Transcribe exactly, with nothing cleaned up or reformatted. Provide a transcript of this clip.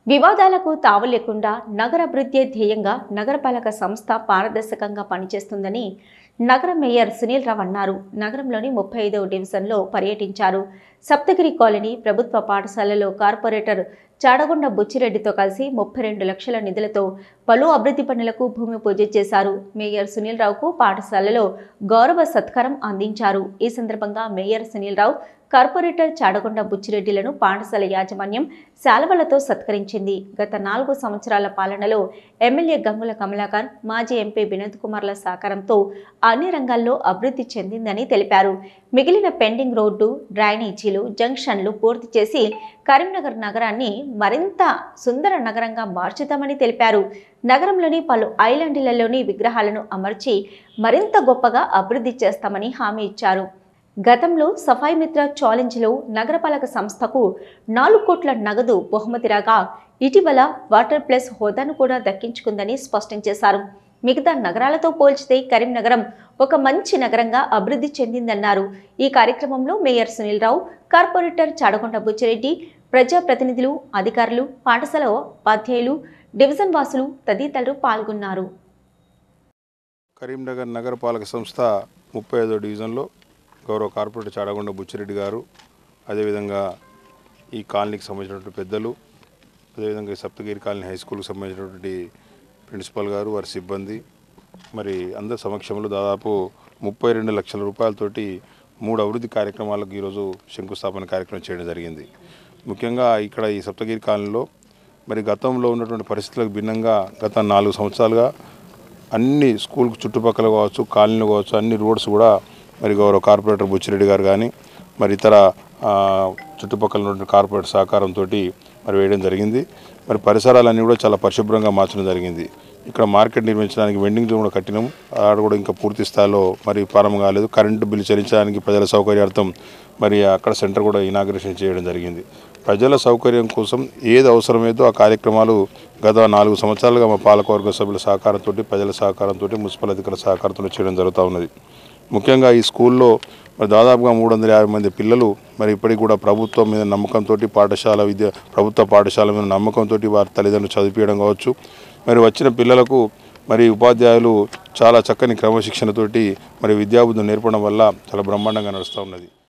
వివాదాలకు తావు లేకుండా నగరాభివృద్ధి ధ్యేయంగా నగరపాలక సంస్థ పారదర్శకంగా పనిచేస్తుందని నగర మేయర్ సునీల్ రావు అన్నారు. నగరంలోని ముప్పై ఐదవ డివిజన్లో పర్యటించారు. సప్తగిరి కాలనీ ప్రభుత్వ పాఠశాలలో కార్పొరేటర్ చాడగొండ బుచ్చిరెడ్డితో కలిసి ముప్పై రెండు లక్షల నిధులతో పలు అభివృద్ధి పనులకు భూమి పూజ చేశారు. మేయర్ సునీల్ రావుకు పాఠశాలలో గౌరవ సత్కారం అందించారు. ఈ సందర్భంగా మేయర్ సునీల్ రావు కార్పొరేటర్ చాడగొండ బుచ్చిరెడ్డిలను పాఠశాల యాజమాన్యం శాలువలతో సత్కరించింది. గత నాలుగు సంవత్సరాల పాలనలో ఎమ్మెల్యే గంగుల కమలాకర్, మాజీ ఎంపీ వినోద్ కుమార్ల సహకారంతో అన్ని రంగాల్లో అభివృద్ధి చెందిందని తెలిపారు. మిగిలిన పెండింగ్ రోడ్డు, డ్రైనేజీలు, జంక్షన్లు పూర్తి చేసి కరీంనగర్ నగరాన్ని మరింత సుందర నగరంగా మార్చుతామని తెలిపారు. నగరంలోని పలు ఐలాండ్లలోని విగ్రహాలను అమర్చి మరింత గొప్పగా అభివృద్ధి చేస్తామని హామీ ఇచ్చారు. గతంలో సఫాయి మిత్ర ఛాలెంజ్లో నగరపాలక సంస్థకు నాలుగు కోట్ల నగదు బహుమతి రాగా ఇటీవల వాటర్ ప్లస్ హోదాను కూడా దక్కించుకుందని స్పష్టం చేశారు. మిగతా నగరాలతో పోల్చితే కరీంనగరం ఒక మంచి నగరంగా అభివృద్ధి చెందిందన్నారు. ఈ కార్యక్రమంలో మేయర్ సునీల్ రావు, కార్పొరేటర్ చాడగొండ బుచ్చిరెడ్డి, ప్రజాప్రతినిధులు, అధికారులు, పాఠశాల ఉపాధ్యాయులు, డివిజన్ వాసులు తదితరులు పాల్గొన్నారు. కరీంనగర్ నగరపాలక సంస్థ ముప్పై ఐదో డివిజన్లో గౌరవ కార్పొరేటర్ చాడగొండ బుచ్చిరెడ్డి గారు, అదేవిధంగా ఈ కాలనీకి సంబంధించినటువంటి పెద్దలు, అదేవిధంగా సప్తగిరి కాలనీ హై స్కూల్కి సంబంధించినటువంటి ప్రిన్సిపల్ గారు, వారి సిబ్బంది, మరి అందరి సమక్షంలో దాదాపు ముప్పై రెండు లక్షల రూపాయలతోటి మూడు అభివృద్ధి కార్యక్రమాలకు ఈరోజు శంకుస్థాపన కార్యక్రమం చేయడం జరిగింది. ముఖ్యంగా ఇక్కడ ఈ సప్తగిరి కాలనీలో మరి గతంలో ఉన్నటువంటి పరిస్థితులకు భిన్నంగా గత నాలుగు సంవత్సరాలుగా అన్ని స్కూల్ చుట్టుపక్కల కావచ్చు, కాలనీలు కావచ్చు, అన్ని రోడ్స్ కూడా మరి గౌరవ కార్పొరేటర్ బుచ్చిరెడ్డి గారు కానీ మరి ఇతర చుట్టుపక్కల ఉన్న కార్పొరేట్ సహకారంతో మరి వేయడం జరిగింది. మరి పరిసరాలన్నీ కూడా చాలా పరిశుభ్రంగా మార్చడం జరిగింది. ఇక్కడ మార్కెట్ నిర్మించడానికి వెండింగ్ జోన్ కూడా కట్టినాము. ఆడ కూడా ఇంకా పూర్తి స్థాయిలో మరి ప్రారంభం కాలేదు. కరెంటు బిల్లు చెల్లించడానికి ప్రజల సౌకర్యార్థం మరి అక్కడ సెంటర్ కూడా ఇనాగ్రేషన్ చేయడం జరిగింది. ప్రజల సౌకర్యం కోసం ఏది అవసరమైతే ఆ కార్యక్రమాలు గత నాలుగు సంవత్సరాలుగా మా పాలకవర్గ సభ్యుల సహకారంతో, ప్రజల సహకారంతో, మున్సిపల్ అధికారుల సహకారంతో చేయడం జరుగుతూ ఉన్నది. ముఖ్యంగా ఈ స్కూల్లో మరి దాదాపుగా మూడు వందల యాభై మంది పిల్లలు మరి ఇప్పటికి కూడా ప్రభుత్వం మీద నమ్మకంతో, పాఠశాల విద్య ప్రభుత్వ పాఠశాల మీద నమ్మకంతో వారి తల్లిదండ్రులు చదివించడం కావచ్చు, మరి వచ్చిన పిల్లలకు మరి ఉపాధ్యాయులు చాలా చక్కని క్రమశిక్షణతోటి మరి విద్యాబుద్ధులు నేర్పడం వల్ల చాలా బ్రహ్మాండంగా నడుస్తూ ఉన్నది.